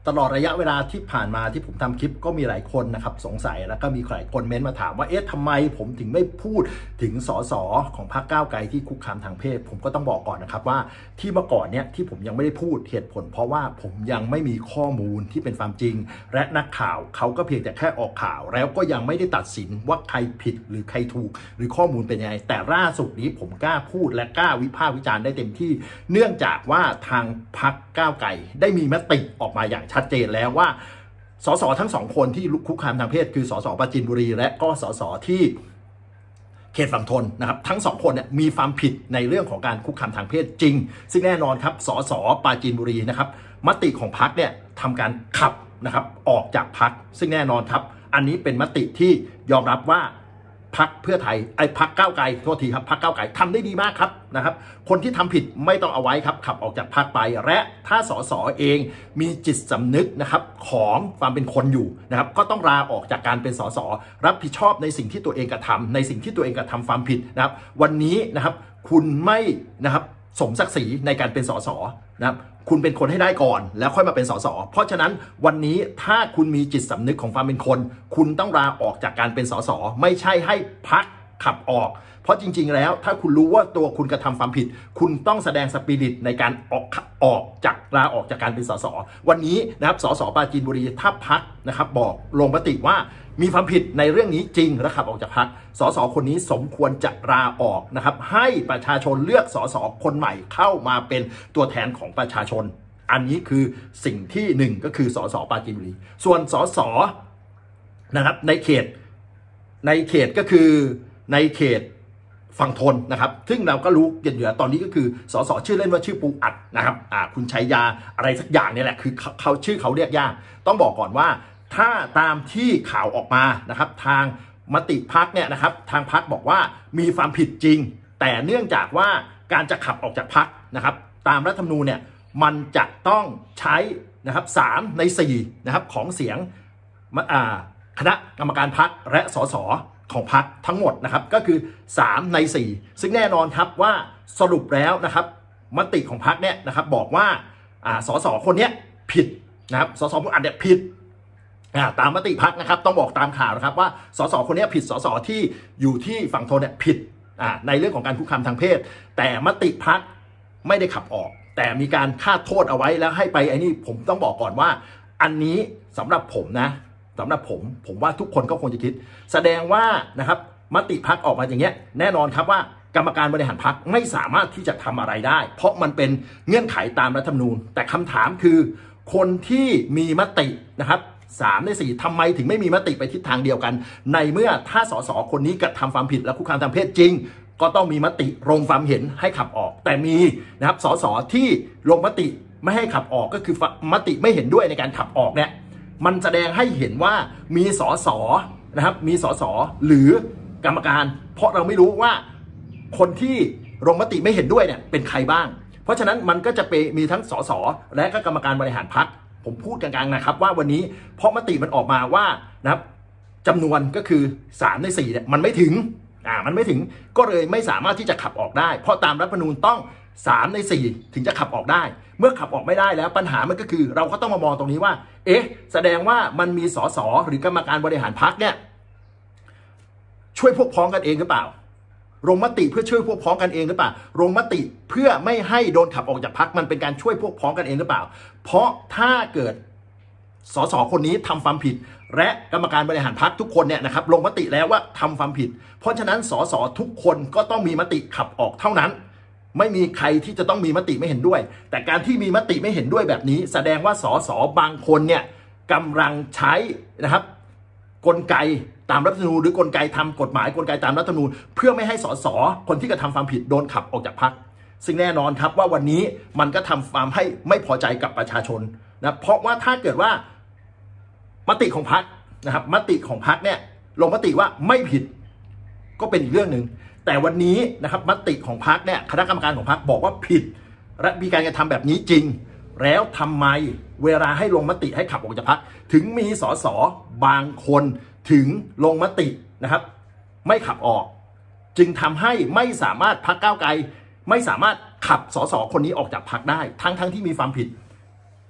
ตลอดระยะเวลาที่ผ่านมาที่ผมทำคลิปก็มีหลายคนนะครับสงสัยแล้วก็มีหลายคนเม้นมาถามว่าทำไมผมถึงไม่พูดถึงสสของพรรคก้าวไกลที่คุกคามทางเพศผมก็ต้องบอกก่อนนะครับว่าที่เมื่อก่อนเนี่ยที่ผมยังไม่ได้พูดเหตุผลเพราะว่าผมยังไม่มีข้อมูลที่เป็นความจริงและนักข่าวเขาก็เพียงแต่แค่ออกข่าวแล้วก็ยังไม่ได้ตัดสินว่าใครผิดหรือใครถูกหรือข้อมูลเป็นยังไงแต่ล่าสุดนี้ผมกล้าพูดและกล้าวิพากษ์วิจารณ์ได้เต็มที่เนื่องจากว่าทางพรรคก้าวไกลได้มีมติออกมาอย่างชัดเจนแล้วว่าสสทั้งสองคนที่คุกคามทางเพศคือสสปราจีนบุรีและก็สสที่เขตฝั่งทนนะครับทั้งสองคนเนี่ยมีความผิดในเรื่องของการคุกคามทางเพศจริงซึ่งแน่นอนครับสสปราจีนบุรีนะครับมติของพรรคเนี่ยทำการขับนะครับออกจากพรรคซึ่งแน่นอนครับอันนี้เป็นมติที่ยอมรับว่าพรรคเพื่อไทยพรรคก้าวไกลโทษทีครับพรรคก้าวไกลทำได้ดีมากครับนะครับคนที่ทำผิดไม่ต้องเอาไว้ครับขับออกจากพรรคไปและถ้าสสเองมีจิตสำนึกนะครับของความเป็นคนอยู่นะครับก็ต้องลาออกจากการเป็นสสรับผิดชอบในสิ่งที่ตัวเองกระทำในสิ่งที่ตัวเองกระทำความผิดนะครับวันนี้นะครับคุณไม่นะครับสมศักดิ์ศรีในการเป็นสสนะครับคุณเป็นคนให้ได้ก่อนแล้วค่อยมาเป็นสสเพราะฉะนั้นวันนี้ถ้าคุณมีจิตสำนึกของความเป็นคนคุณต้องลาออกจากการเป็นสสไม่ใช่ให้พรรคขับออกเพราะจริงๆแล้วถ้าคุณรู้ว่าตัวคุณกระทำความผิดคุณต้องแสดงสปิริตในการออกจากลาออกจากการเป็นสสวันนี้นะครับสสปราจีนบุรีถ้าพรรคนะครับบอกลงมติว่ามีความผิดในเรื่องนี้จริงและขับออกจากพรรคสสคนนี้สมควรจะลาออกนะครับให้ประชาชนเลือกสสคนใหม่เข้ามาเป็นตัวแทนของประชาชนอันนี้คือสิ่งที่หนึ่งก็คือสสปราจีนบุรีส่วนสสนะครับในเขตก็คือในเขตฝั่งทนนะครับซึ่งเราก็รู้กันอยู่ตอนนี้ก็คือสสชื่อเล่นว่าชื่อปูอัดนะครับคุณชัยยาอะไรสักอย่างนี่แหละคือเขาชื่อเขาเรียกยากต้องบอกก่อนว่าถ้าตามที่ข่าวออกมานะครับทางมติพรรคเนี่ยนะครับทางพรรคบอกว่ามีความผิดจริงแต่เนื่องจากว่าการจะขับออกจากพรรคนะครับตามรัฐธรรมนูญเนี่ยมันจะต้องใช้นะครับ3 ใน 4นะครับของเสียงคณะกรรมการพรรคและสสของพรรคทั้งหมดนะครับก็คือ3 ใน 4ซึ่งแน่นอนครับว่าสรุปแล้วนะครับมติของพรรคเนี่ยนะครับบอกว่าสสคนนี้ผิดนะครับสสผู้อ่านเนี่ยผิดตามมติพรรคนะครับต้องบอกตามข่าวนะครับว่าสสคนนี้ผิดสสที่อยู่ที่ฝั่งทนเนี่ยผิดในเรื่องของการคุกคามทางเพศแต่มติพรรคไม่ได้ขับออกแต่มีการคาดโทษเอาไว้แล้วให้ไปนี่ผมต้องบอกก่อนว่าอันนี้สำหรับผมนะสำหรับผมว่าทุกคนก็คงจะคิดแสดงว่านะครับมติพรรคออกมาอย่างเงี้ยแน่นอนครับว่ากรรมการบริหารพรรคไม่สามารถที่จะทำอะไรได้เพราะมันเป็นเงื่อนไขตามรัฐธรรมนูญแต่คำถามคือคนที่มีมตินะครับ3 ใน 4ทำไมถึงไม่มีมติไปทิศทางเดียวกันในเมื่อถ้าสสคนนี้กระทำความผิดและคุกคามทางเพศจริงก็ต้องมีมติลงความเห็นให้ขับออกแต่มีนะครับสสที่ลงมติไม่ให้ขับออกก็คือมติไม่เห็นด้วยในการขับออกเนี่ยมันแสดงให้เห็นว่ามีสสนะครับมีสสหรือกรรมการเพราะเราไม่รู้ว่าคนที่ลงมติไม่เห็นด้วยเนี่ยเป็นใครบ้างเพราะฉะนั้นมันก็จะมีทั้งสสและก็กรรมการบริหารพรรคผมพูดกลางๆนะครับว่าวันนี้เพราะมติมันออกมาว่านะครับจำนวนก็คือ3 ใน 4เนี่ยมันไม่ถึงก็เลยไม่สามารถที่จะขับออกได้เพราะตามรัฐธรรมนูญต้อง3 ใน 4ถึงจะขับออกได้เมื่อขับออกไม่ได้แล้วปัญหามันก็คือเราก็ต้องมามองตรงนี้ว่าแสดงว่ามันมีสสหรือกรรมการบริหารพรรคเนี่ยช่วยพวกพ้องกันเองหรือเปล่าลงมติเพื่อช่วยพวกพ้องกันเองหรือเปล่าลงมติเพื่อไม่ให้โดนขับออกจากพรรคมันเป็นการช่วยพวกพ้องกันเองหรือเปล่าเพราะถ้าเกิดสสคนนี้ทำความผิดและกรรมการบริหารพรรคทุกคนเนี่ยนะครับลงมติแล้วว่าทำความผิดเพราะฉะนั้นสสทุกคนก็ต้องมีมติขับออกเท่านั้นไม่มีใครที่จะต้องมีมติไม่เห็นด้วยแต่การที่มีมติไม่เห็นด้วยแบบนี้แสดงว่าสสบางคนเนี่ยกำลังใช้นะครับกลไกตามรัฐธรรมนูญหรือกลไกทำกฎหมายกลไกตามรัฐธรรมนูญเพื่อไม่ให้สสคนที่กระทำความผิดโดนขับออกจากพรรคซึ่งแน่นอนครับว่าวันนี้มันก็ทำความให้ไม่พอใจกับประชาชนนะเพราะว่าถ้าเกิดว่ามติของพรรคนะครับมติของพรรคเนี่ยลงมติว่าไม่ผิดก็เป็นอีกเรื่องหนึ่งแต่วันนี้นะครับมติของพรรคเนี่ยคณะกรรมการของพรรคบอกว่าผิดและมีการกระทำแบบนี้จริงแล้วทำไมเวลาให้ลงมติให้ขับออกจากพรรคถึงมีสสบางคนถึงลงมตินะครับไม่ขับออกจึงทำให้ไม่สามารถพรรคก้าวไกลไม่สามารถขับสสคนนี้ออกจากพรรคได้ทั้งที่มีความผิด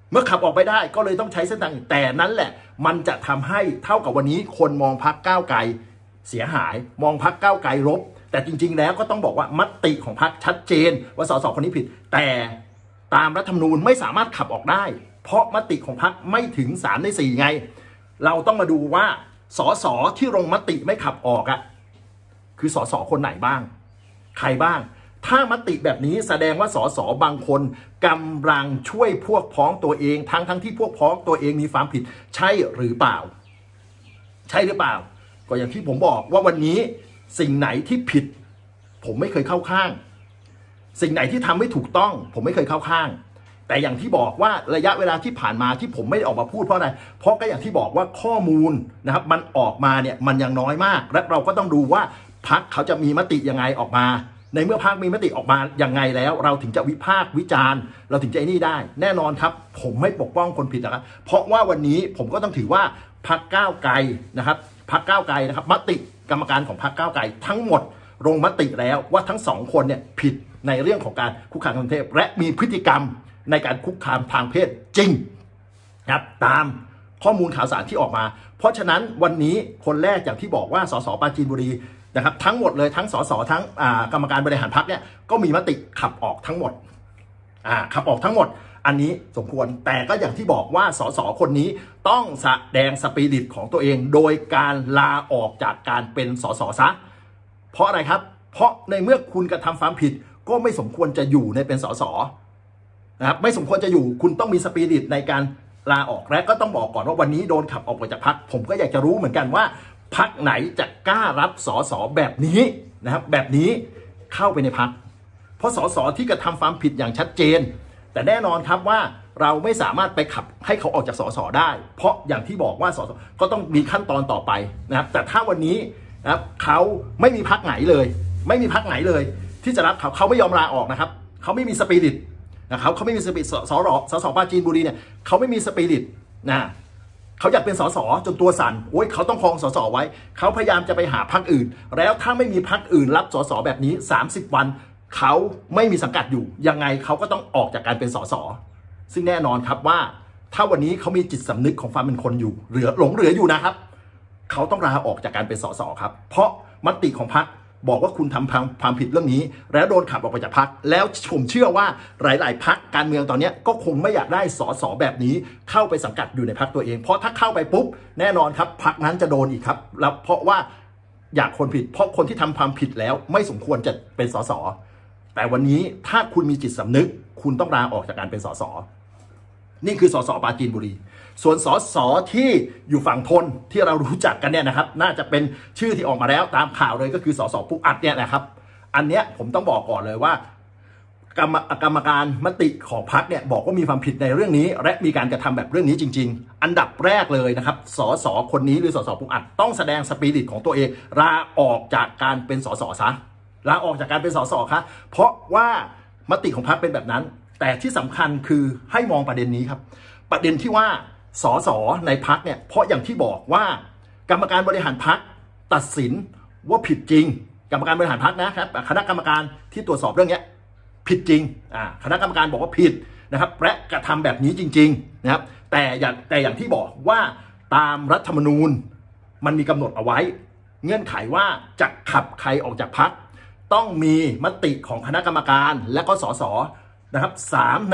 เมื่อขับออกไปได้ก็เลยต้องใช้เส้นทางแต่นั้นแหละมันจะทำให้เท่ากับวันนี้คนมองพรรคก้าวไกลเสียหายมองพรรคก้าวไกลลบแต่จริงๆแล้วก็ต้องบอกว่ามติของพรรคชัดเจนว่าสสคนนี้ผิดแต่ตามรัฐธรรมนูญไม่สามารถขับออกได้เพราะมติของพรรคไม่ถึง3 ใน 4ไงเราต้องมาดูว่าสสที่ลงมติไม่ขับออกอะคือสสคนไหนบ้างใครบ้างถ้ามติแบบนี้แสดงว่าสสบางคนกำลังช่วยพวกพ้องตัวเองทั้งที่พวกพ้องตัวเองมีความผิดใช่หรือเปล่าใช่หรือเปล่าก็อย่างที่ผมบอกว่าวันนี้สิ่งไหนที่ผิดผมไม่เคยเข้าข้างสิ่งไหนที่ทำไม่ถูกต้องผมไม่เคยเข้าข้างแต่อย่างที่บอกว่าระยะเวลาที่ผ่านมาที่ผมไม่ได้ออกมาพูดเพราะอะไรเพราะก็อย่างที่บอกว่าข้อมูลนะครับมันออกมาเนี่ยมันยังน้อยมากและเราก็ต้องดูว่าพรรคเขาจะมีมติยังไงออกมาในเมื่อพรรคมีมติออกมายังไงแล้วเราถึงจะวิพากษ์วิจารณ์เราถึงจะไอ้นี่ได้แน่นอนครับผมไม่ปกป้องคนผิดนะครับเพราะว่าวันนี้ผมก็ต้องถือว่าพรรคก้าวไกลนะครับพรรคก้าวไกลนะครับมติกรรมการของพรรคก้าวไกลทั้งหมดลงมติแล้วว่าทั้ง2 คนเนี่ยผิดในเรื่องของการคุกคามทางเพศและมีพฤติกรรมในการคุกคามทางเพศจริงครับตามข้อมูลข่าวสารที่ออกมาเพราะฉะนั้นวันนี้คนแรกอย่างที่บอกว่าสสปราจีนบุรีนะครับทั้งหมดเลยทั้งสสทั้งกรรมการบริหารพรรคเนี่ยก็มีมติขับออกทั้งหมดขับออกทั้งหมดอันนี้สมควรแต่ก็อย่างที่บอกว่าสสคนนี้ต้องแสดงสปิริตของตัวเองโดยการลาออกจากการเป็นสสซะเพราะอะไรครับเพราะในเมื่อคุณกระทำความผิดก็ไม่สมควรจะอยู่ในเป็นสสนะครับไม่สมควรจะอยู่คุณต้องมีสปิริตในการลาออกและก็ต้องบอกก่อนว่าวันนี้โดนขับออกไปจากพรรคผมก็อยากจะรู้เหมือนกันว่าพรรคไหนจะกล้ารับสสแบบนี้นะครับแบบนี้เข้าไปในพรรคเพราะสสที่กระทำความผิดอย่างชัดเจนแต่แน่นอนครับว่าเราไม่สามารถไปขับให้เขาออกจากสสได้เพราะอย่างที่บอกว่าสสก็ต้องมีขั้นตอนต่อไปนะครับแต่ถ้าวันนี้นะครับเขาไม่มีพรรคไหนเลยไม่มีพรรคไหนเลยที่จะรับเขาไม่ยอมลาออกนะครับเขาไม่มีสปิริตนะครับเขาไม่มีสปิริตสสปราจีนบุรีเนี่ยเขาไม่มีสปิริตนะเขาอยากเป็นสสจนตัวสั่นโอ้ยเขาต้องครองสสไว้เขาพยายามจะไปหาพรรคอื่นแล้วถ้าไม่มีพรรคอื่นรับสสแบบนี้30 วันเขาไม่มีสังกัดอยู่ยังไงเขาก็ต้องออกจากการเป็นสสซึ่งแน่นอนครับว่าถ้าวันนี้เขามีจิตสำนึกของความเป็นคนอยู่เหลืออยู่นะครับเขาต้องลาออกจากการเป็นสสครับเพราะมติของพรรคบอกว่าคุณทำความผิดเรื่องนี้แล้วโดนขับออกไปจากพรรคแล้วผมเชื่อว่าหลายๆพรรคการเมืองตอนนี้ก็คงไม่อยากได้สสแบบนี้เข้าไปสังกัดอยู่ในพรรคตัวเองเพราะถ้าเข้าไปปุ๊บแน่นอนครับพรรคนั้นจะโดนอีกครับแล้วเพราะว่าอยากคนผิดเพราะคนที่ทำความผิดแล้วไม่สมควรจะเป็นสสแต่วันนี้ถ้าคุณมีจิตสำนึกคุณต้องลาออกจากการเป็นสสนี่คือสสปราจีนบุรีส่วนสสที่อยู่ฝั่งทนที่เรารู้จักกันเนี่ยนะครับน่าจะเป็นชื่อที่ออกมาแล้วตามข่าวเลยก็คือสสปุ๊กอัดเนี่ยนะครับอันเนี้ยผมต้องบอกก่อนเลยว่ากรรมการมติของพรรคเนี่ยบอกว่ามีความผิดในเรื่องนี้และมีการกระทำแบบเรื่องนี้จริงๆอันดับแรกเลยนะครับสสคนนี้หรือสสปุ๊กอัดต้องแสดงสปิริตของตัวเองลาออกจากการเป็นสสซะลาออกจากการเป็นสสครับเพราะว่ามติของพรรคเป็นแบบนั้นแต่ที่สำคัญคือให้มองประเด็นนี้ครับประเด็นที่ว่าสสในพรรคเนี่ยเพราะอย่างที่บอกว่ากรรมการบริหารพรรคตัดสินว่าผิดจริงกรรมการบริหารพรรคนะครับคณะกรรมการที่ตรวจสอบเรื่องนี้ผิดจริงคณะกรรมการบอกว่าผิดนะครับและกระทำแบบนี้จริงๆนะครับแต่อย่างที่บอกว่าตามรัฐธรรมนูญมันมีกำหนดเอาไว้เงื่อนไขว่าจะขับใครออกจากพรรคต้องมีมติของคณะกรรมการและก็สสนะครับ3 ใน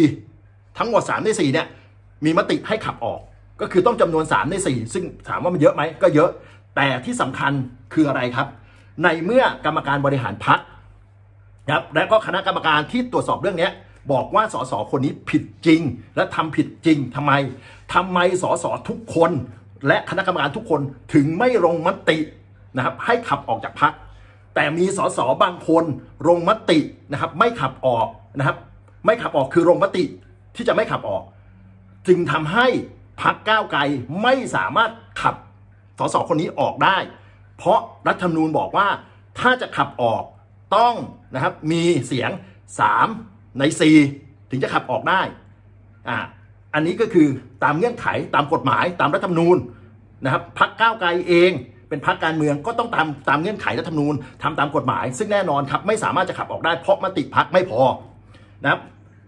4ทั้งหมด3 ใน 4เนี่ยมีมติให้ขับออกก็คือต้องจำนวน3 ใน 4ซึ่งถามว่ามันเยอะไหมก็เยอะแต่ที่สำคัญคืออะไรครับในเมื่อกรรมการบริหารพรรคครับและก็คณะกรรมการที่ตรวจสอบเรื่องนี้บอกว่าสสคนนี้ผิดจริงและทำผิดจริงทำไมสสทุกคนและคณะกรรมการทุกคนถึงไม่ลงมตินะครับให้ขับออกจากพรรคแต่มีสสบางคนลงมตินะครับไม่ขับออกนะครับไม่ขับออกคือลงมติที่จะไม่ขับออกจึงทำให้พรรคก้าวไกลไม่สามารถขับสสคนนี้ออกได้เพราะรัฐธรรมนูญบอกว่าถ้าจะขับออกต้องนะครับมีเสียง3 ใน 4ถึงจะขับออกได้อันนี้ก็คือตามเงื่อนไขตามกฎหมายตามรัฐธรรมนูญนะครับพรรคก้าวไกลเองเป็นพรรคการเมืองก็ต้องตามเงื่อนไขรัฐธรรมนูญทำตามกฎหมายซึ่งแน่นอนครับไม่สามารถจะขับออกได้เพราะมติพรรคไม่พอนะครับม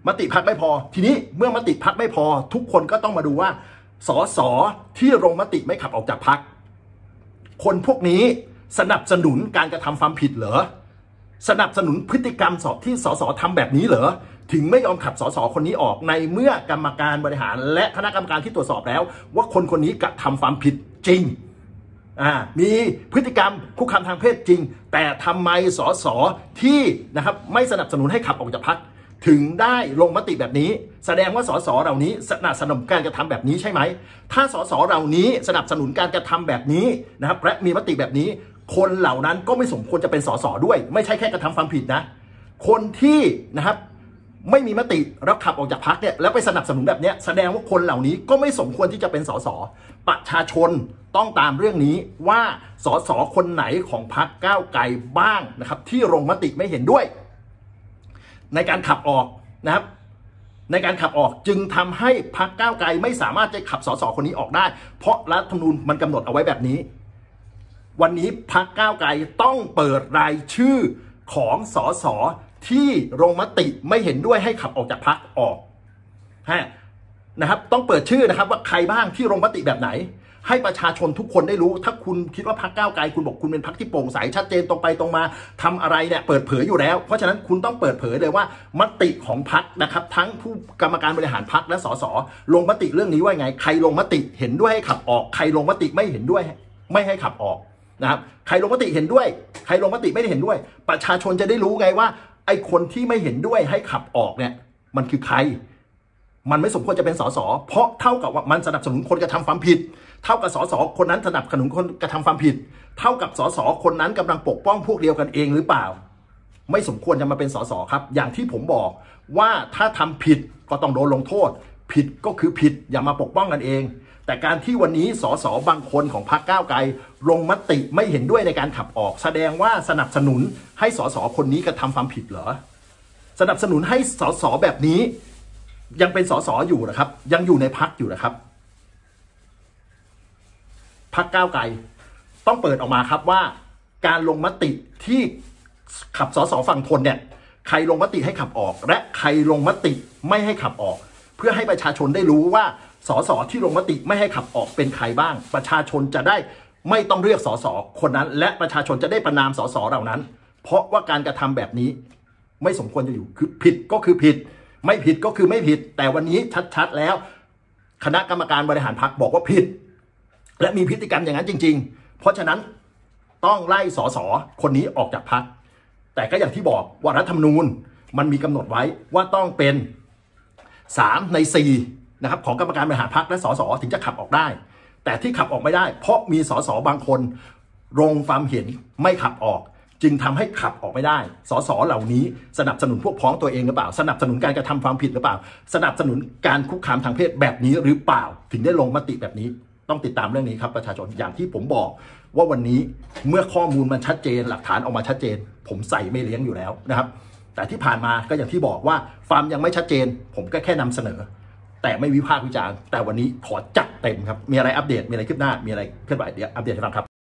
มติพรรคไม่พอทีนี้เมื่อมติพรรคไม่พอทุกคนก็ต้องมาดูว่าสสที่ลงมติไม่ขับออกจากพรรคคนพวกนี้สนับสนุนการกระทำความผิดเหรอสนับสนุนพฤติกรรมที่สสทำแบบนี้เหรอถึงไม่ยอมขับสสคนนี้ออกในเมื่อกรรมการบริหารและคณะกรรมการที่ตรวจสอบแล้วว่าคนคนนี้กระทำความผิดจริงมีพฤติกรรมคุกคามทางเพศจริงแต่ทำไมสสที่นะครับไม่สนับสนุนให้ขับออกจากพรรคถึงได้ลงมติแบบนี้แสดงว่าสสเหล่านี้สนับสนุนการกระทำแบบนี้ใช่ไหมถ้าสสเหล่านี้สนับสนุนการกระทำแบบนี้นะครับและมีมติแบบนี้คนเหล่านั้นก็ไม่สมควรจะเป็นสสด้วยไม่ใช่แค่กระทำความผิดนะคนที่นะครับไม่มีมติรับขับออกจากพรรคเนี่ยแล้วไปสนับสนุนแบบนี้แสดงว่าคนเหล่านี้ก็ไม่สมควรที่จะเป็นสสประชาชนต้องตามเรื่องนี้ว่าสสคนไหนของพรรคก้าวไกลบ้างนะครับที่ลงมติไม่เห็นด้วยในการขับออกนะครับในการขับออกจึงทำให้พรรคก้าวไกลไม่สามารถจะขับสสคนนี้ออกได้เพราะรัฐธรรมนูญมันกำหนดเอาไว้แบบนี้วันนี้พรรคก้าวไกลต้องเปิดรายชื่อของสสที่ลงมติไม่เห็นด้วยให้ขับออกจากพรรคออกนะครับต้องเปิดชื่อนะครับว่าใครบ้างที่ลงมติแบบไหนให้ประชาชนทุกคนได้รู้ถ้าคุณคิดว่าพรรคก้าวไกลคุณบอกคุณเป็นพรรคที่โปร่งใสชัดเจนตรงไปตรงมาทำอะไรเนี่ยเปิดเผยอยู่แล้วเพราะฉะนั้นคุณต้องเปิดเผยเลยว่ามติของพรรคนะครับทั้งผู้กรรมการบริหารพรรคและสสลงมติเรื่องนี้ว่าไงใครลงมติเห็นด้วยให้ขับออกใครลงมติไม่เห็นด้วยไม่ให้ขับออกนะครับใครลงมติเห็นด้วยใครลงมติไม่ได้เห็นด้วยประชาชนจะได้รู้ไงว่าไอ้คนที่ไม่เห็นด้วยให้ขับออกเนี่ยมันคือใครมันไม่สมควรจะเป็นสสเพราะเท่ากับว่ามันสนับสนุนคนกระทำความผิดเท่ากับสสคนนั้นสนับสนุนคนกระทำความผิดเท่ากับสสคนนั้นกำลังปกป้องพวกเดียวกันเองหรือเปล่าไม่สมควรจะมาเป็นสสครับอย่างที่ผมบอกว่าถ้าทำผิดก็ต้องโดนลงโทษผิดก็คือผิดอย่ามาปกป้องกันเองแต่การที่วันนี้สสบางคนของพรรคก้าวไกลลงมติไม่เห็นด้วยในการขับออกแสดงว่าสนับสนุนให้สสคนนี้กระทำความผิดเหรอสนับสนุนให้สสแบบนี้ยังเป็นสสอยู่นะครับยังอยู่ในพรรคอยู่นะครับพรรคก้าวไกลต้องเปิดออกมาครับว่าการลงมติที่ขับสสฝั่งทนเนี่ยใครลงมติให้ขับออกและใครลงมติไม่ให้ขับออกเพื่อให้ประชาชนได้รู้ว่าสสที่ลงมติไม่ให้ขับออกเป็นใครบ้างประชาชนจะได้ไม่ต้องเรียกสสคนนั้นและประชาชนจะได้ประณามสสเหล่านั้นเพราะว่าการกระทำแบบนี้ไม่สมควรจะอยู่คือผิดก็คือผิดไม่ผิดก็คือไม่ผิดแต่วันนี้ชัดๆแล้วคณะกรรมการบริหารพรรคบอกว่าผิดและมีพฤติกรรมอย่างนั้นจริงๆเพราะฉะนั้นต้องไล่สสคนนี้ออกจากพรรคแต่ก็อย่างที่บอกว่ารัฐธรรมนูญมันมีกำหนดไว้ว่าต้องเป็น3 ใน 4นะครับของกรรมการบริหารพรรคและสสถึงจะขับออกได้แต่ที่ขับออกไม่ได้เพราะมีสสบางคนลงความเห็นไม่ขับออกจึงทำให้ขับออกไม่ได้สสเหล่านี้สนับสนุนพวกพ้องตัวเองหรือเปล่าสนับสนุนการกระทำความผิดหรือเปล่าสนับสนุนการคุกคามทางเพศแบบนี้หรือเปล่าถึงได้ลงมติแบบนี้ต้องติดตามเรื่องนี้ครับประชาชนอย่างที่ผมบอกว่าวันนี้เมื่อข้อมูลมันชัดเจนหลักฐานออกมาชัดเจนผมใส่ไม่เลี้ยงอยู่แล้วนะครับแต่ที่ผ่านมาก็อย่างที่บอกว่าความยังไม่ชัดเจนผมก็แค่นำเสนอแต่ไม่วิพากษ์วิจารณ์แต่วันนี้ขอจัดเต็มครับมีอะไรอัปเดตมีอะไรคืบหน้ามีอะไรเคลื่อนไหวเดี๋ยวอัปเดตให้ฟังครับ